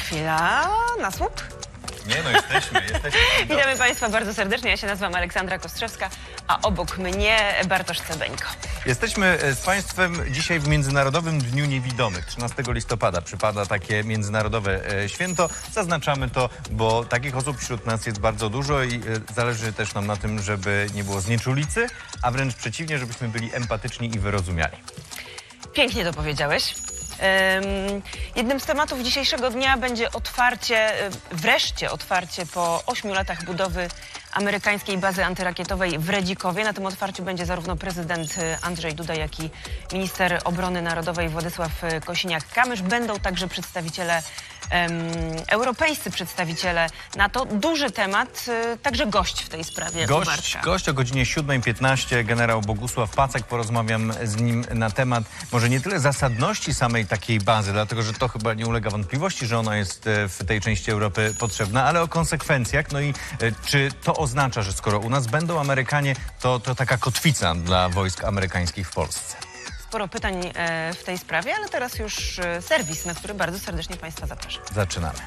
Chwila na słup. Nie no, jesteśmy. Witamy Państwa bardzo serdecznie. Ja się nazywam Aleksandra Kostrzewska, a obok mnie Bartosz Cebeńko. Jesteśmy z Państwem dzisiaj w Międzynarodowym Dniu Niewidomych. 13 listopada przypada takie międzynarodowe święto. Zaznaczamy to, bo takich osób wśród nas jest bardzo dużo i zależy też nam na tym, żeby nie było znieczulicy, a wręcz przeciwnie, żebyśmy byli empatyczni i wyrozumiali. Pięknie to powiedziałeś. Jednym z tematów dzisiejszego dnia będzie wreszcie otwarcie po 8 latach budowy amerykańskiej bazy antyrakietowej w Redzikowie. Na tym otwarciu będzie zarówno prezydent Andrzej Duda, jak i minister obrony narodowej Władysław Kosiniak-Kamysz. Będą także przedstawiciele, europejscy przedstawiciele NATO. Duży temat, także gość w tej sprawie. Gość o godzinie 7:15, generał Bogusław Pacek. Porozmawiam z nim na temat może nie tyle zasadności samej takiej bazy, dlatego że to chyba nie ulega wątpliwości, że ona jest w tej części Europy potrzebna, ale o konsekwencjach. No i czy to oznacza, że skoro u nas będą Amerykanie, to taka kotwica dla wojsk amerykańskich w Polsce? Sporo pytań w tej sprawie, ale teraz już serwis, na który bardzo serdecznie Państwa zapraszam. Zaczynamy.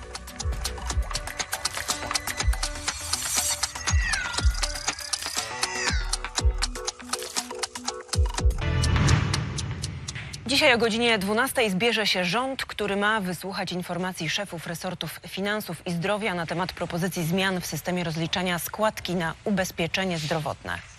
Dzisiaj o godzinie 12 zbierze się rząd, który ma wysłuchać informacji szefów resortów finansów i zdrowia na temat propozycji zmian w systemie rozliczania składki na ubezpieczenie zdrowotne.